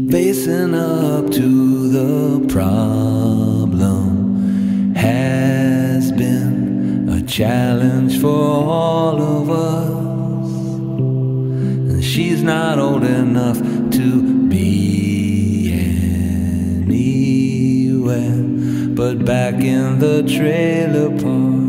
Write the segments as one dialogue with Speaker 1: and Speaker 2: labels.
Speaker 1: Facing up to the problem has been a challenge for all of us. And she's not old enough to be anywhere but back in the trailer park,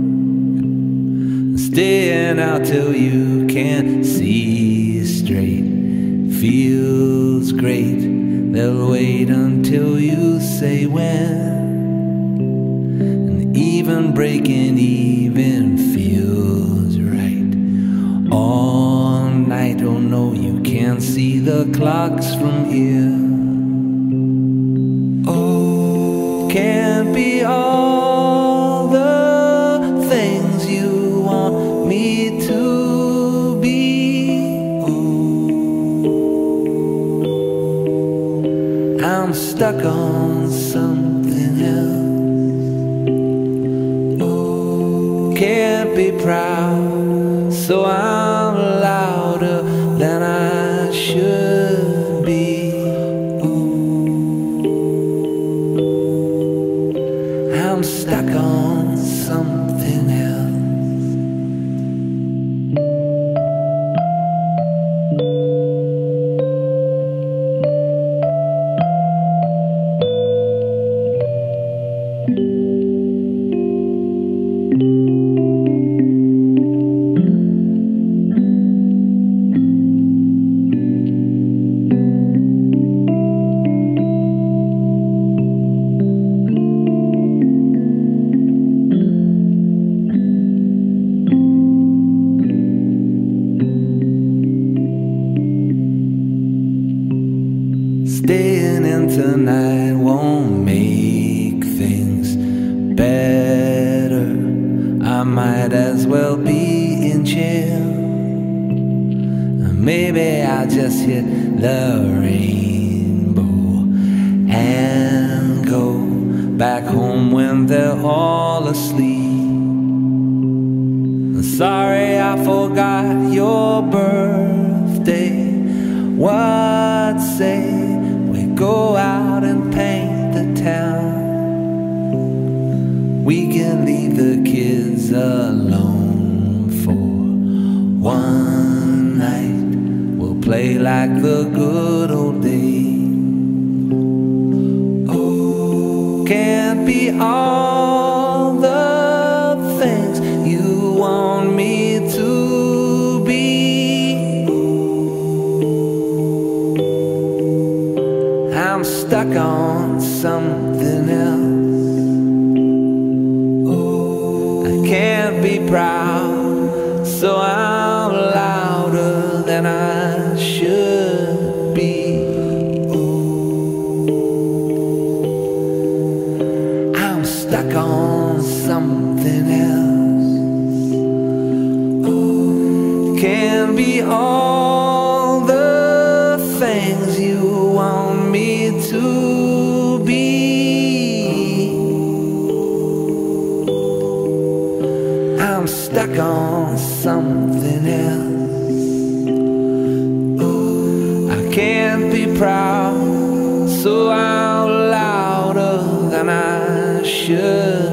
Speaker 1: staying out till you can't see straight. Feels great, they'll wait until you say when. And even breaking even feels right. All night, oh no, you can't see the clocks from here. Oh, can't be all the things you want me to be. I'm stuck on something else. Oh, can't be proud, so I'm louder than I should be. I'm stuck on something else. Staying in tonight won't make things better. I might as well be in jail. Maybe I'll just hit the rainbow and go back home when they're all asleep. Sorry I forgot your birthday. What say we go out and paint the town? We can leave the kids alone for one night. We'll play like the good old days. Oh, can't be all the things you want me to be. I'm stuck on something else. Oh, I can't be proud, so I'm louder than I should be. I'm stuck on something else. Oh, can't be all the things you want me to be. I'm stuck on something else. Oh, I can't be proud, so I'm louder than I should.